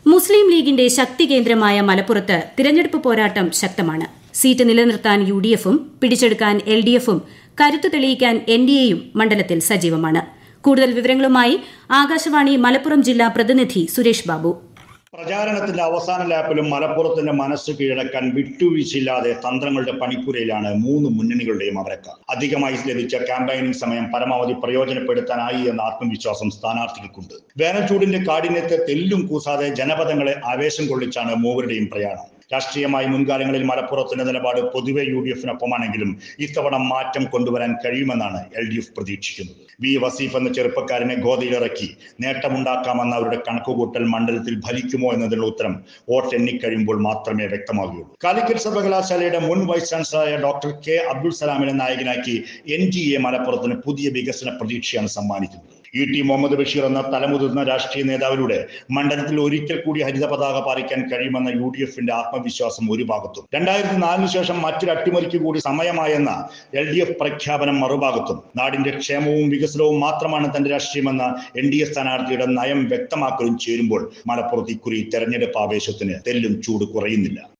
മുസ്ലിം ലീഗിന്റെ ശക്തി കേന്ദ്രമായ മലപ്പുറത്ത് തിരഞ്ഞെടുപ്പ് പോരാട്ടം ശക്തമാണ്. സീറ്റ് നിലനിർത്താൻ UDFും പിടിച്ചെടുക്കാൻ LDFും കരുത്തു തെളിയിക്കാൻ NDAയും മണ്ഡലത്തിൽ സജീവമാണ്. കൂടുതൽ വിവരങ്ങളുമായി ആകാശവാണി മലപ്പുറം ജില്ലാ പ്രതിനിധി സുരേഷ് ബാബു. പ്രചാരണത്തിന്റെ അവസാന ലാപ്പിലും മലപ്പുറത്തിന്റെ മനസ്സ് കീഴടക്കാൻ വിട്ടുവീഴ്ചയില്ലാതെ തന്ത്രങ്ങളുടെ പണിപ്പുരയിലാണ് മൂന്ന് മുന്നണികളുടെയും അവരക്ക. അധികമായി ലഭിച്ച ക്യാമ്പയിനിങ് സമയം പരമാവധി പ്രയോജനപ്പെടുത്താനായി എന്ന ആത്മവിശ്വാസം സ്ഥാനാർത്ഥികൾക്കുണ്ട്. വേനൽച്ചൂടിന്റെ കാഠിന്യത്തെ തെല്ലും കൂസാതെ ജനപദങ്ങളെ ആവേശം കൊള്ളിച്ചാണ് മൂവരുടെയും പ്രയാണം. രാഷ്ട്രീയമായി മുൻകാലങ്ങളിൽ മലപ്പുറത്തിന്റെ നിലപാട് പൊതുവെ UDFിനൊപ്പമാണെങ്കിലും ഇത്തവണ മാറ്റം കൊണ്ടുവരാൻ കഴിയുമെന്നാണ് LDF പ്രതീക്ഷിക്കുന്നത്. വി വസീഫ് എന്ന ചെറുപ്പക്കാരനെ ഗോതയിലിറക്കി നേട്ടമുണ്ടാക്കാമെന്ന അവരുടെ കണക്കുകൂട്ടൽ മണ്ഡലത്തിൽ ഫലിക്കുമോ എന്നതിനുള്ള ഉത്തരം വോട്ട് എണ്ണിക്കഴിയുമ്പോൾ മാത്രമേ വ്യക്തമാകുകയുള്ളൂ. കാലിക്കറ്റ് സർവകലാശാലയുടെ മുൻ വൈസ് ചാൻസലറായ ഡോക്ടർ K. അബ്ദുൽ സലാമിനെ നായകനാക്കി NDA മലപ്പുറത്തിന് പുതിയ വികസന പ്രതീക്ഷയാണ് സമ്മാനിക്കുന്നത്. ET മുഹമ്മദ് ബഷീർ എന്ന തലമുതിർന്ന രാഷ്ട്രീയ നേതാവിലൂടെ മണ്ഡലത്തിൽ ഒരിക്കൽ കൂടി ഹരിത പതാക പാറിക്കാൻ കഴിയുമെന്ന UDFിന്റെ ആത്മവിശ്വാസം ഒരു ഭാഗത്തും 2004 ശേഷം മറ്റൊരു അട്ടിമറിക്ക് കൂടി സമയമായെന്ന LDF പ്രഖ്യാപനം മറുഭാഗത്തും നാടിന്റെ ക്ഷേമവും വികസനവും മാത്രമാണ് തന്റെ രാഷ്ട്രീയമെന്ന NDA സ്ഥാനാർത്ഥിയുടെ നയം വ്യക്തമാക്കലും ചേരുമ്പോൾ മലപ്പുറത്ത് ഇക്കുറി തെരഞ്ഞെടുപ്പ് ആവേശത്തിന് തെല്ലും ചൂട് കുറയുന്നില്ല.